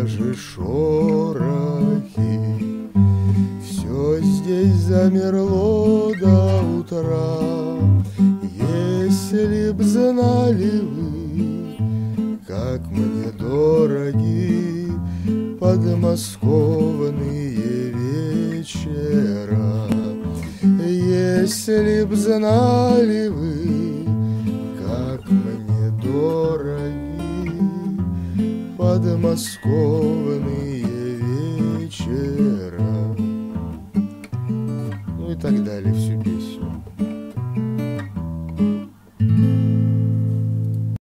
даже шорохи. Все здесь замерло до утра. Если б знали вы, как мне дороги подмосковные вечера. Если б знали вы, как мне дороги подмосковные вечера. Ну и так далее, всю песню.